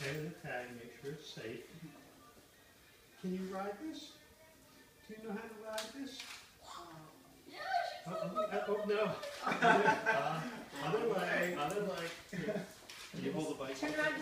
okay with the tag, make sure it's safe. Can you ride this? Do you know how to ride this? Oh, no. Other leg. Can you hold the bike? Turn around.